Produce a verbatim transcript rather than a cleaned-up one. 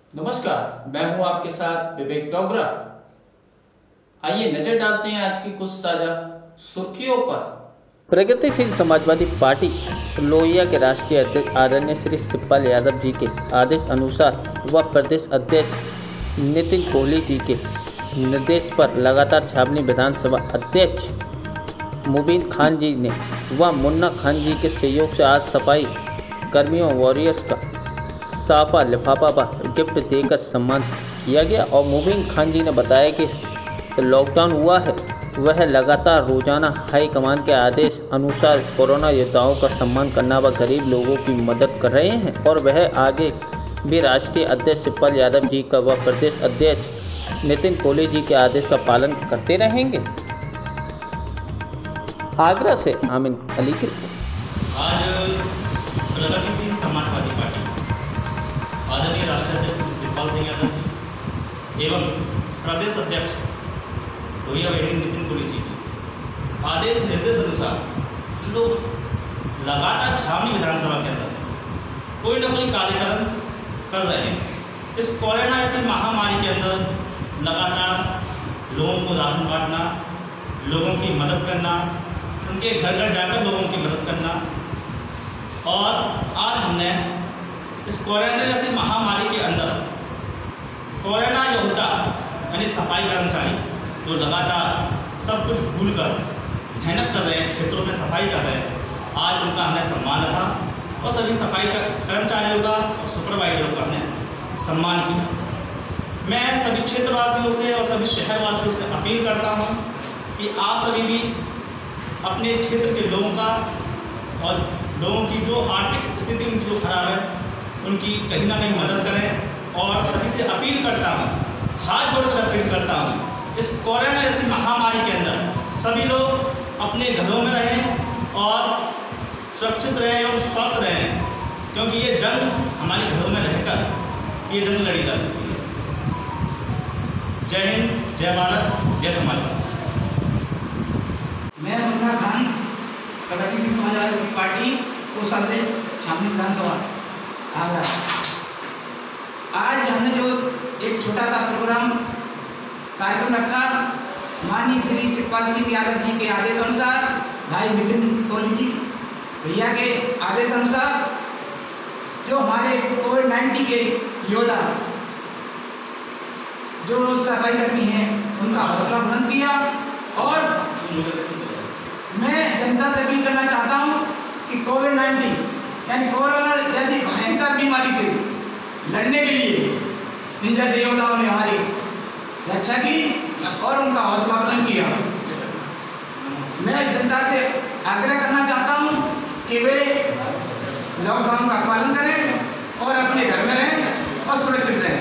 नमस्कार, मैं हूं आपके साथ विवेक डोगरा। आइए नजर डालते हैं आज की कुछ ताजा सुर्खियों पर। प्रगतिशील समाजवादी पार्टी लोहिया के राष्ट्रीय अध्यक्ष आदरणीय श्री शिवपाल यादव जी के आदेश अनुसार व प्रदेश अध्यक्ष नितिन कोहली जी के निर्देश पर लगातार छावनी विधानसभा अध्यक्ष मुबीन खान जी ने व मुन्ना खान जी के सहयोग से आज सफाई कर्मियों वॉरियर्स का साफा लिफाफा व गिफ्ट देकर सम्मान किया गया। और मुबीन खान जी ने बताया कि लॉकडाउन हुआ है वह लगातार रोजाना हाई कमान के आदेश अनुसार कोरोना योद्धाओं का सम्मान करना व गरीब लोगों की मदद कर रहे हैं और वह आगे भी राष्ट्रीय अध्यक्ष शिवपाल यादव जी का व प्रदेश अध्यक्ष नितिन कोहली जी के आदेश का पालन करते रहेंगे। आगरा से आमिन अली की आज प्रगतिशील समाजवादी पार्टी आदरणीय राष्ट्रीय अध्यक्ष श्री शिवपाल सिंह यादव जी एवं प्रदेश अध्यक्ष लोहिया नितिन कोहली जी की आदेश निर्देश अनुसार लोग लगातार छावनी विधानसभा के अंदर कोई ना कोई कार्यक्रम कर रहे हैं। इस कोरोना ऐसी महामारी के अंदर लगातार लोगों को राशन बांटना, लोगों की मदद करना, उनके घर घर जाकर लोगों की मदद करना। और आज हमने इस कोरोना जैसी महामारी के अंदर कोरोना योद्धा यानी सफाई कर्मचारी जो लगातार सब कुछ भूल कर मेहनत कर रहे हैं, क्षेत्रों में सफाई कर रहे हैं, आज उनका हमने सम्मान रखा और सभी सफाई कर्मचारियों का और सुपरवाइजरों का हमने सम्मान किया। मैं सभी क्षेत्रवासियों से और सभी शहरवासियों से अपील करता हूँ कि आप सभी भी अपने क्षेत्र के लोगों का और लोगों की जो आर्थिक स्थिति उनकी जो खराब है उनकी कहीं ना कहीं मदद करें। और सभी से अपील करता हूँ, हाथ जोड़कर अपील करता हूँ, इस कोरोना जैसी महामारी के अंदर सभी लोग अपने घरों में रहें और सुरक्षित रहें और स्वस्थ रहें, क्योंकि ये जंग हमारे घरों में रहकर ये जंग लड़ी जा सकती है। जय हिंद, जय भारत, जय समाजवाद। मैं मुन्ना खान प्रगतिशील समाजवादी पार्टी कोषाध्यक्ष छावनी विधानसभा आगरा। आज हमने जो एक छोटा सा प्रोग्राम कार्यक्रम रखा, माननीय श्री शिवपाल सिंह यादव जी के आदेश अनुसार, भाई नितिन कोहली जी भैया के आदेश अनुसार, जो हमारे कोविड नाइन्टीन के योद्धा जो सफाई कर्मी हैं उनका हौसला बुलंद किया। और मैं जनता से अपील करना चाहता हूं कि कोविड नाइन्टीन यानी कोरोना जैसी भयंकर बीमारी से लड़ने के लिए इन जैसे योद्धाओं ने हमारी रक्षा की और उनका हौसला बुलंद किया। मैं जनता से आग्रह करना चाहता हूं कि वे लॉकडाउन का पालन करें और अपने घर में रहें और सुरक्षित रहें।